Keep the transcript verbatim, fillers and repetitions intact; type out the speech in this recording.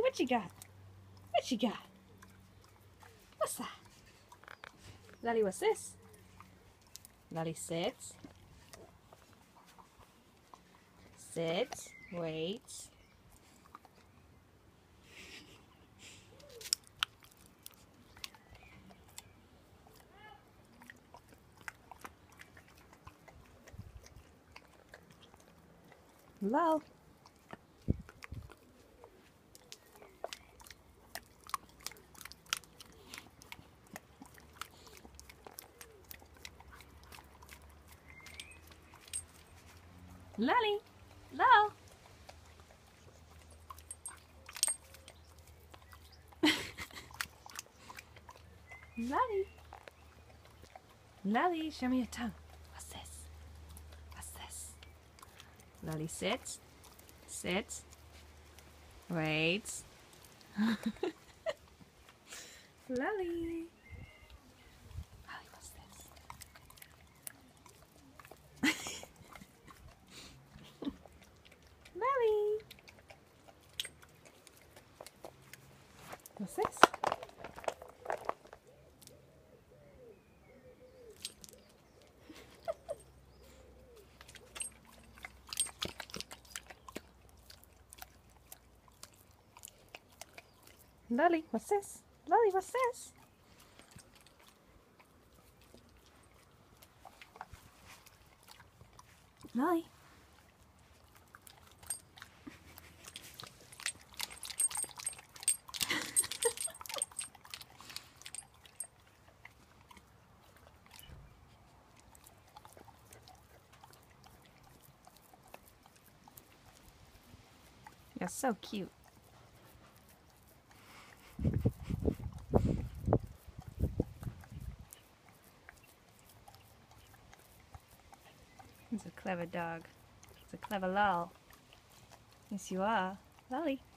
what you got? What you got? What's that? Lolly, what's this? Lolly, sit. Sit. Wait. Lol. Lolly. Lol. Lolly. Lolly, show me your tongue. What's this? What's this? Lolly, sit. Sit. Wait. Lolly. Lolly, what's this? Lolly. What's this? Lolly, what's this? Lolly, what's this? Lolly. You're so cute. He's a clever dog. He's a clever lol. Yes, you are. Lolly.